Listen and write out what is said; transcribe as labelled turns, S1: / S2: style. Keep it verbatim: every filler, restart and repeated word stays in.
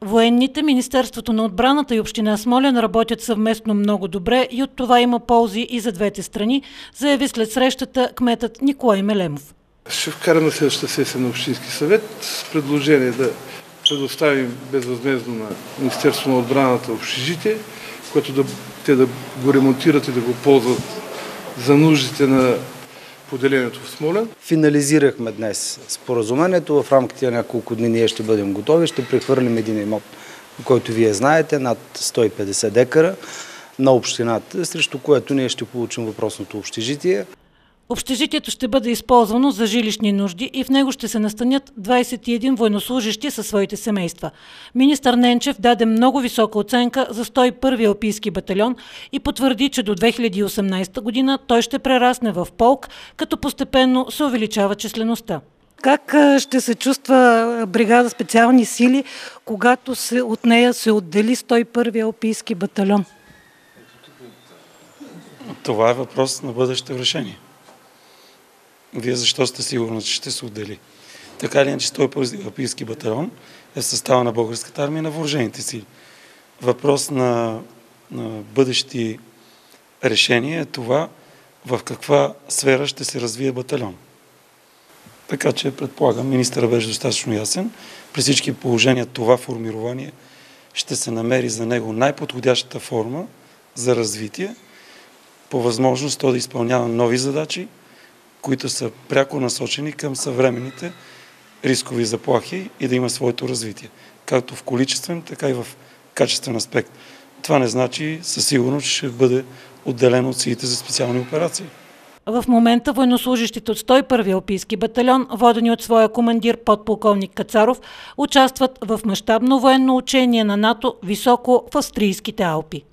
S1: Военните, Министерството на отбраната и община Смолян работят съвместно много добре и от това има ползи и за двете страни, заяви след срещата кметът Николай Мелемов.
S2: Ще вкараме следващата сесия на Общински съвет с предложение да предоставим безвъзмездно на Министерството на отбраната общежитие, което да, те да го ремонтират и да го ползват за нуждите на поделението в Смолян.
S3: Финализирахме днес споразумението. В рамките на няколко дни ние ще бъдем готови. Ще прехвърлим един имот, който вие знаете, над сто и петдесет декара на общината, срещу което ние ще получим въпросното общежитие.
S1: Общежитието ще бъде използвано за жилищни нужди и в него ще се настанят двадесет и един военнослужещи със своите семейства. Министър Ненчев даде много висока оценка за сто и първи алпийски батальон и потвърди, че до две хиляди и осемнадесета година той ще прерасне в полк, като постепенно се увеличава числеността. Как ще се чувства бригада специални сили, когато се, от нея се отдели сто и първи алпийски батальон?
S4: Това е въпрос на бъдещо решение. Вие защо сте сигурни, че ще се отдели? Така или иначе сто и първи алпийски батальон е в състава на българската армия и на въоръжените сили. Въпрос на, на бъдещи решения е това в каква сфера ще се развие батальон. Така че предполагам, министърът беше достатъчно ясен. При всички положения това формирование ще се намери за него най-подходящата форма за развитие, по възможност то да изпълнява нови задачи, които са пряко насочени към съвременните рискови заплахи и да има своето развитие, както в количествен, така и в качествен аспект. Това не значи със сигурност, че ще бъде отделено от силите за специални операции.
S1: В момента военнослужащите от сто и първи алпийски батальон, водени от своя командир подполковник Кацаров, участват в мащабно военно учение на НАТО високо в австрийските Алпи.